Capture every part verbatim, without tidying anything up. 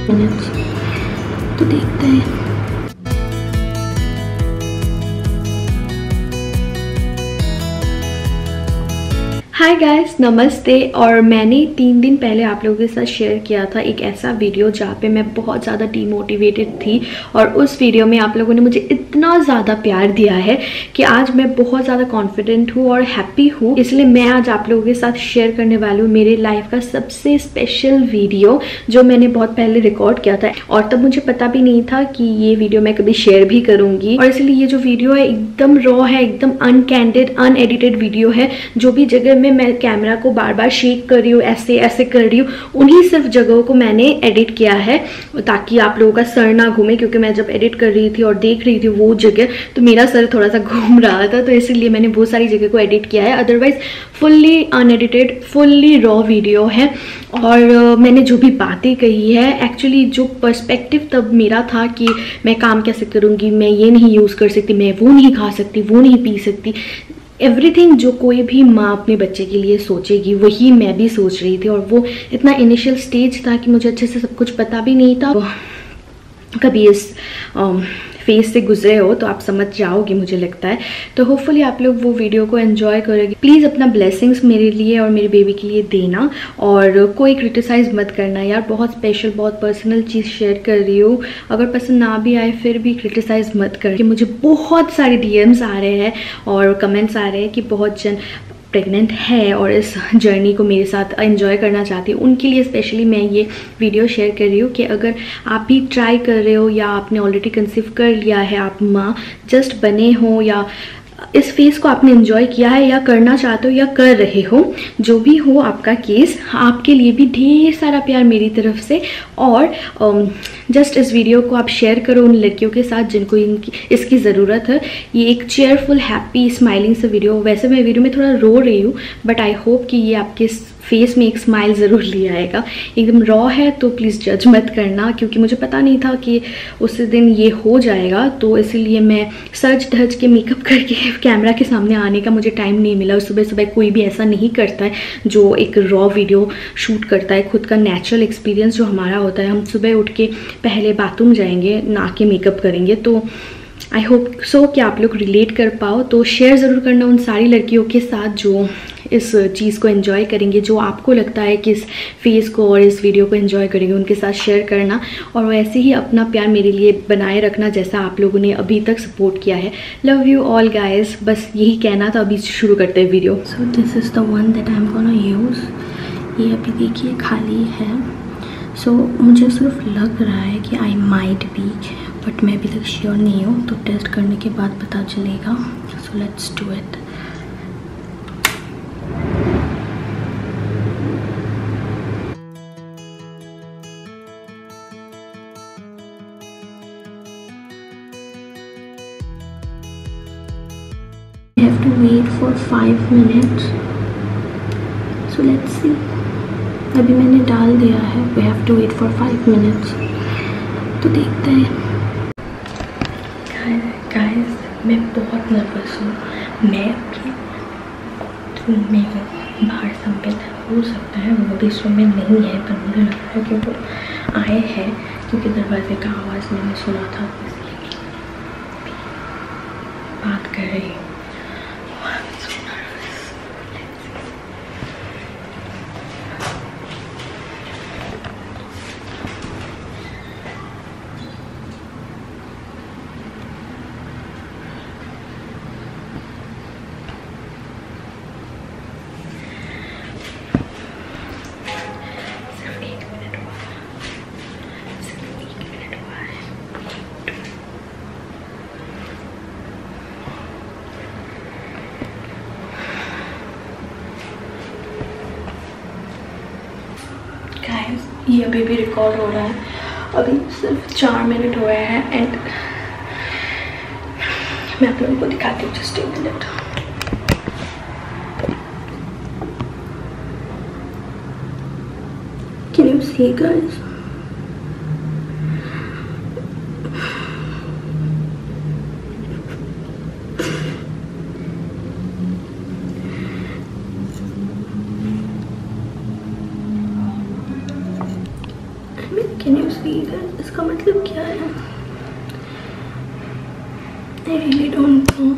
Minutes, तो देखते हैं। हाय गाइस, नमस्ते। और मैंने तीन दिन पहले आप लोगों के साथ शेयर किया था एक ऐसा वीडियो जहाँ पे मैं बहुत ज़्यादा डीमोटिवेटेड थी, और उस वीडियो में आप लोगों ने मुझे इतना ज़्यादा प्यार दिया है कि आज मैं बहुत ज़्यादा कॉन्फिडेंट हूँ और हैप्पी हूँ। इसलिए मैं आज आप लोगों के साथ शेयर करने वाली हूँ मेरे लाइफ का सबसे स्पेशल वीडियो जो मैंने बहुत पहले रिकॉर्ड किया था, और तब मुझे पता भी नहीं था कि ये वीडियो मैं कभी शेयर भी करूँगी। और इसलिए ये जो वीडियो है एकदम रॉ है, एकदम अनकैंडिड अनएडिटेड वीडियो है। जो भी जगह में मैं कैमरा को बार बार शेक कर रही हूँ, ऐसे ऐसे कर रही हूँ, उन्हीं सिर्फ जगहों को मैंने एडिट किया है ताकि आप लोगों का सर ना घूमे, क्योंकि मैं जब एडिट कर रही थी और देख रही थी वो जगह तो मेरा सर थोड़ा सा घूम रहा था, तो इसलिए मैंने बहुत सारी जगह को एडिट किया है। Otherwise fully unedited fully raw video है। और uh, मैंने जो भी बातें कही है, एक्चुअली जो पर्सपेक्टिव तब मेरा था कि मैं काम कैसे करूँगी, मैं ये नहीं यूज़ कर सकती, मैं वो नहीं खा सकती, वो नहीं पी सकती, एवरीथिंग जो कोई भी माँ अपने बच्चे के लिए सोचेगी वही मैं भी सोच रही थी। और वो इतना इनिशियल स्टेज था कि मुझे अच्छे से सब कुछ पता भी नहीं था। कभी इस फेस से गुजरे हो तो आप समझ जाओगे मुझे लगता है। तो होपफुली आप लोग वो वीडियो को एंजॉय करोगे। प्लीज़ अपना ब्लेसिंग्स मेरे लिए और मेरे बेबी के लिए देना, और कोई क्रिटिसाइज मत करना यार। बहुत स्पेशल बहुत पर्सनल चीज़ शेयर कर रही हूँ, अगर पसंद ना भी आए फिर भी क्रिटिसाइज मत कर। कि मुझे बहुत सारे डीएम्स आ रहे हैं और कमेंट्स आ रहे हैं कि बहुत जन प्रेग्नेंट है और इस जर्नी को मेरे साथ एंजॉय करना चाहती हूँ। उनके लिए स्पेशली मैं ये वीडियो शेयर कर रही हूँ कि अगर आप भी ट्राई कर रहे हो या आपने ऑलरेडी कंसीव कर लिया है, आप माँ जस्ट बने हो, या इस फेस को आपने एंजॉय किया है या करना चाहते हो या कर रहे हो, जो भी हो आपका केस, आपके लिए भी ढेर सारा प्यार मेरी तरफ से। और जस्ट इस वीडियो को आप शेयर करो उन लड़कियों के साथ जिनको इनकी इसकी ज़रूरत है। ये एक चेयरफुल हैप्पी स्माइलिंग से वीडियो, वैसे मैं वीडियो में थोड़ा रो रही हूँ बट आई होप कि ये आपके फेस में एक स्माइल ज़रूर ले आएगा। एकदम रॉ है तो प्लीज़ जज मत करना, क्योंकि मुझे पता नहीं था कि उस दिन ये हो जाएगा, तो इसीलिए मैं सज धज के मेकअप करके कैमरा के सामने आने का मुझे टाइम नहीं मिला। और सुबह सुबह कोई भी ऐसा नहीं करता है जो एक रॉ वीडियो शूट करता है। खुद का नेचुरल एक्सपीरियंस जो हमारा होता है, हम सुबह उठ के पहले बाथरूम जाएंगे, नहा के मेकअप करेंगे। तो आई होप सो कि आप लोग रिलेट कर पाओ। तो शेयर ज़रूर करना उन सारी लड़कियों के साथ जो इस चीज़ को एंजॉय करेंगे, जो आपको लगता है कि इस फेस को और इस वीडियो को एंजॉय करेंगे, उनके साथ शेयर करना। और वैसे ही अपना प्यार मेरे लिए बनाए रखना जैसा आप लोगों ने अभी तक सपोर्ट किया है। लव यू ऑल गाइज, बस यही कहना था। अभी शुरू करते हैं video. So this is the one that I am gonna use. ये अभी देखिए खाली है। सो so, मुझे सिर्फ लग रहा है कि आई माइट बी, बट मैं अभी तक श्योर नहीं हूँ, तो टेस्ट करने के बाद पता चलेगा। So let's do it. I have to wait for five minutes. So let's see. अभी मैंने डाल दिया है। We have to wait for five minutes. तो देखते हैं। Guys, मैं बहुत नर्वस हूँ। मैं अभी रूम में हूँ, बाहर संबित हो सकता है वो भी इस रूम में नहीं है, पर मुझे लग रहा है कि वो आए हैं, क्योंकि दरवाजे का आवाज़ मैंने सुना था, इसलिए बात कर रही हूँ। ये अभी भी रिकॉर्ड हो रहा है। अभी सिर्फ चार मिनट हुए हैं एंड मैं आप लोगों को दिखाती हूँ। जस्ट एक minute. Can you see guys? Can you see that? इसका मतलब क्या है? I really don't know.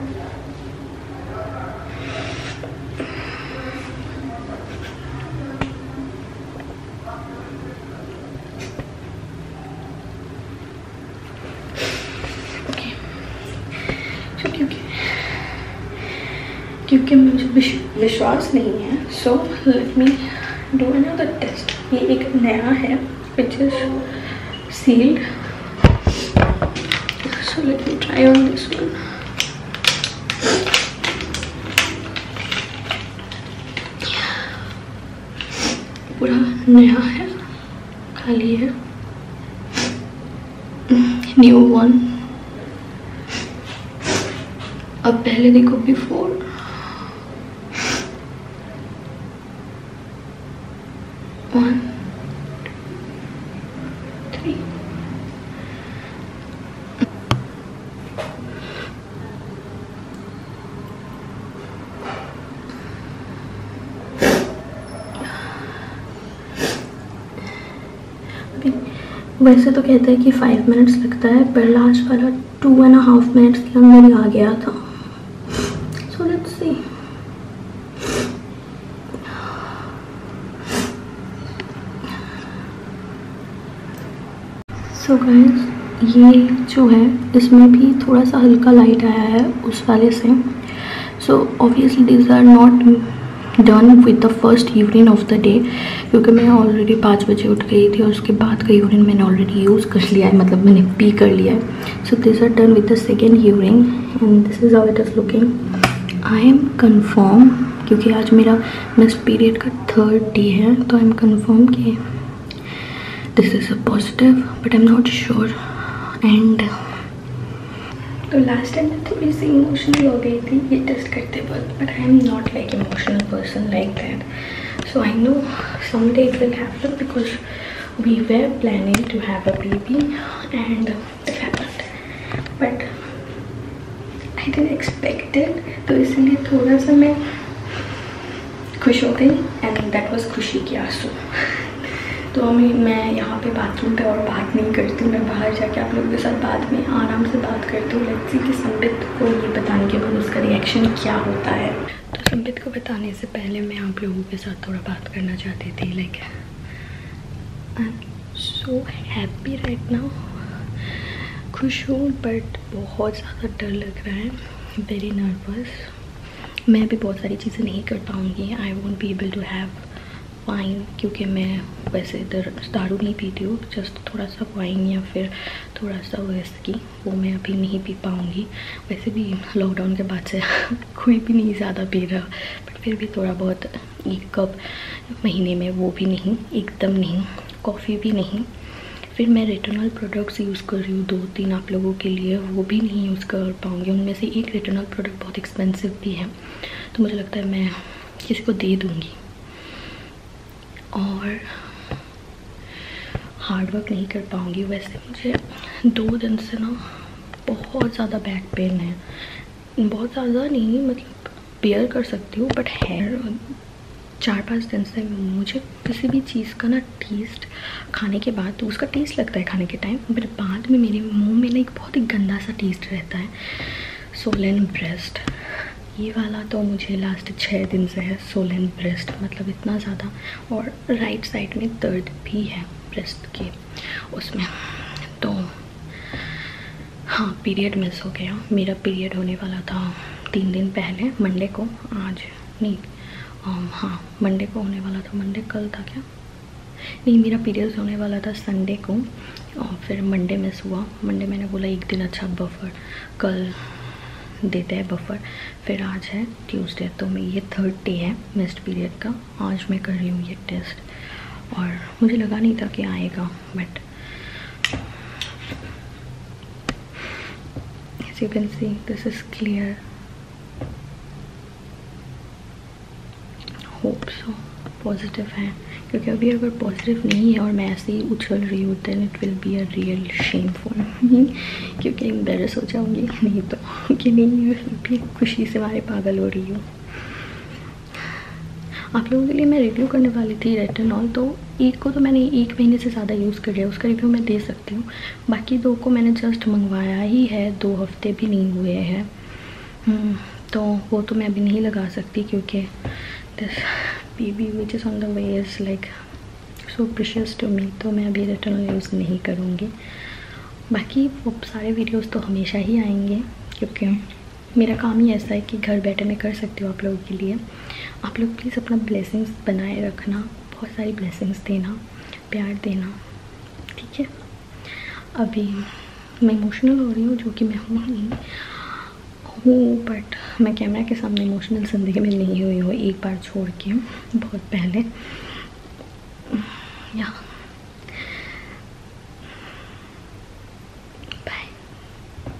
क्योंकि मुझे विश्वास नहीं है, so let me do another test. ये एक नया है which is sealed, so let me try on this one. पूरा नया है, खाली है, न्यू वन। अब पहले देखो बिफोर, वन थ्री। वैसे तो कहते हैं कि फाइव मिनट्स लगता है, पर लास्ट वाला टू एंड हाफ मिनट्स के अंदर ही आ गया था। So let's see. So guys, ये जो है इसमें भी थोड़ा सा हल्का लाइट आया है उस वाले से। So obviously these are not done with the first urine of the day, क्योंकि मैं ऑलरेडी पाँच बजे उठ गई थी और उसके बाद का यूरिन मैंने ऑलरेडी यूज़ कर लिया है, मतलब मैंने पी कर लिया है। So this are done with the second urine and this is how it is looking. I am confirm, क्योंकि आज मेरा मिस्ड पीरियड का थर्ड डे है, तो आई एम कन्फर्म कि this is a positive, but I am not sure. And तो last time मैं थोड़ी सी इमोशनल हो गई थी ये टेस्ट करते वक्त, but I am not like emotional person like that. So I know some day it will happen because we were planning to have a baby and it happened, but I didn't expect it. तो इसलिए थोड़ा सा मैं खुश हो गई and that was खुशी की आंसू। तो मैं मैं यहाँ पे बाथरूम पे और बात नहीं करती हूँ, मैं बाहर जाके आप लोगों के साथ बाद में आराम से बात करती हूँ। लेट्स सी कि संबित को ये बताने के बाद उसका रिएक्शन क्या होता है। तो संबित को बताने से पहले मैं आप लोगों के साथ थोड़ा बात करना चाहती थी। Like I am so happy right now, खुश हूँ बट बहुत ज़्यादा डर लग रहा है, वेरी नर्वस। मैं भी बहुत सारी चीज़ें नहीं कर पाऊँगी, I won't be able to have wine, क्योंकि मैं वैसे इधर दारू नहीं पीती हूँ, जस्ट थोड़ा सा वाइन या फिर थोड़ा सा विस्की, वो मैं अभी नहीं पी पाऊँगी। वैसे भी लॉकडाउन के बाद से कोई भी नहीं ज़्यादा पी रहा, बट फिर भी थोड़ा बहुत एक कप महीने में, वो भी नहीं एकदम नहीं, कॉफ़ी भी नहीं। फिर मैं रेटिनॉल प्रोडक्ट्स यूज़ कर रही हूँ दो तीन आप लोगों के लिए, वो भी नहीं यूज़ कर पाऊँगी। उनमें से एक रेटिनॉल प्रोडक्ट बहुत एक्सपेंसिव भी है, तो मुझे लगता है मैं किसी को दे दूँगी। और हार्ड वर्क नहीं कर पाऊँगी। वैसे मुझे दो दिन से ना बहुत ज़्यादा बैक पेन है, बहुत ज़्यादा नहीं, मतलब बेयर कर सकती हूँ, बट है चार पाँच दिन से। मुझे किसी भी चीज़ का ना टेस्ट खाने के बाद तो उसका टेस्ट लगता है खाने के टाइम, बट बाद में मेरे मुंह में ना एक बहुत ही गंदा सा टेस्ट रहता है। सोलन ब्रेस्ट, ये वाला तो मुझे लास्ट छः दिन से है, सोलन ब्रेस्ट, मतलब इतना ज़्यादा। और राइट साइड में दर्द भी है ब्रेस्ट के उसमें। तो हाँ, पीरियड मिस हो गया। मेरा पीरियड होने वाला था तीन दिन पहले, मंडे को, आज नहीं, um, हाँ मंडे को होने वाला था। मंडे कल था क्या? नहीं, मेरा पीरियड्स होने वाला था संडे को, और फिर मंडे मिस हुआ। मंडे मैंने बोला एक दिन अच्छा बफर, कल देते हैं बफर। फिर आज है ट्यूसडे, तो मैं ये थर्ड डे है मिस्ड पीरियड का। आज मैं कर रही हूँ ये टेस्ट, और मुझे लगा नहीं था कि आएगा, but as you can see this is clear, hope so positive है, क्योंकि अभी अगर पॉजिटिव नहीं है और मैं ऐसे ही उछल रही हूँ then it will be a real shame for me, क्योंकि एम्बेरस हो जाऊँगी। नहीं तो कि नहीं, भी खुशी से मारे पागल हो रही हूँ। आप लोगों के लिए मैं रिव्यू करने वाली थी रेटिनॉल, तो एक को तो मैंने एक महीने से ज़्यादा यूज़ कर लिया, उसका रिव्यू मैं दे सकती हूँ। बाकी दो को मैंने जस्ट मंगवाया ही है, दो हफ्ते भी नहीं हुए हैं, तो वो तो मैं अभी नहीं लगा सकती क्योंकि this baby which is on the way is like so precious to me, तो मैं अभी रेटिनॉल यूज़ नहीं करूँगी। बाकी वो सारे वीडियोस तो हमेशा ही आएंगे क्योंकि मेरा काम ही ऐसा है कि घर बैठे मैं कर सकती हूँ आप लोगों के लिए। आप लोग प्लीज़ अपना ब्लेसिंग्स बनाए रखना, बहुत सारी ब्लेसिंग्स देना, प्यार देना, ठीक है। अभी मैं इमोशनल हो रही हूँ, जो कि मैं हूँ नहीं हूँ, बट मैं कैमरा के सामने इमोशनल ज़िंदगी में नहीं हुई हूँ, एक बार छोड़ के बहुत पहले। या